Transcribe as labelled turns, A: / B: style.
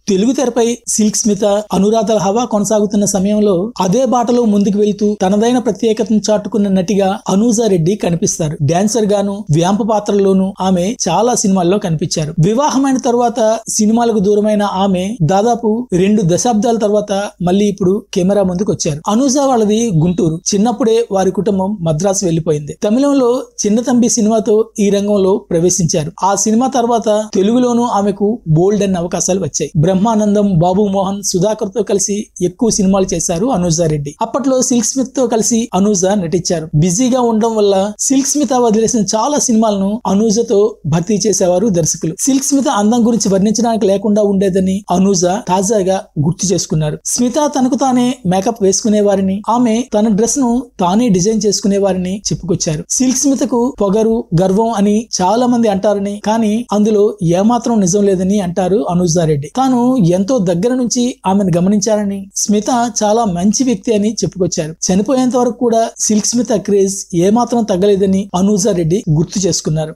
A: తెలుగు తెరపై సిల్క్ స్మిత అనురాధల హవా కొనసాగుతున్న సమయంలో అదే బాటలో ముందుకు వెళ్తూ తనదైన ప్రత్యేకతను చాటుకున్న నటిగా అనూజా రెడ్డి కనిపిస్తారు. డాన్సర్ గాను వ్యాంప పాత్రలోనూ ఆమె చాలా సినిమాల్లో కనిపించారు. వివాహమైన తర్వాత సినిమాలకు దూరమైన ఆమె దాదాపు 2 దశాబ్దాల తర్వాత మళ్ళీ ఇప్పుడు కెమెరా ముందుకు వచ్చారు. అనూజా వాళ్ళది గుంటూరు. చిన్నప్పుడే వారి కుటుంబం మద్రాసు వెళ్లిపోయింది. తమిళంలో చిన్నతంబి సినిమాతో ఈ రంగంలో ప్రవేశించారు. ఆ సినిమా తర్వాత తెలుగులోనూ ఆమెకు బోల్డ్ అన్న అవకాశాలు వచ్చాయి. బ్రహ్మానందం, బాబు మోహన్, సుధాకర్ తో కలిసి ఎక్కువ సినిమాలు చేశారు అనూజా రెడ్డి. అప్పట్లో సిల్క్ స్మిత్ తో కలిసి అనూజా నటించారు. బిజీగా ఉండడం వల్ల సిల్క్ స్మిత వదిలేసిన చాలా సినిమాలను అనూజతో భర్తీ చేసేవారు దర్శకులు. సిల్క్ స్మిత అందం గురించి వర్ణించడానికి లేకుండా ఉండేదని అనూజా తాజాగా గుర్తు చేసుకున్నారు. స్మిత తనకు తానే మేకప్ వేసుకునేవారిని, ఆమె తన డ్రెస్ ను తానే డిజైన్ చేసుకునేవారిని చెప్పుకొచ్చారు. సిల్క్ స్మితకు పొగరు, గర్వం అని చాలా మంది అంటారని, కానీ అందులో ఏమాత్రం నిజం లేదని అంటారు అనూజా రెడ్డి. తాను ఎంతో దగ్గర నుంచి ఆమెను గమనించారని, స్మిత చాలా మంచి వ్యక్తి అని చెప్పుకొచ్చారు. చనిపోయేంత వరకు కూడా సిల్క్ స్మిత క్రేజ్ ఏమాత్రం తగ్గలేదని అనూజా రెడ్డి గుర్తు చేసుకున్నారు.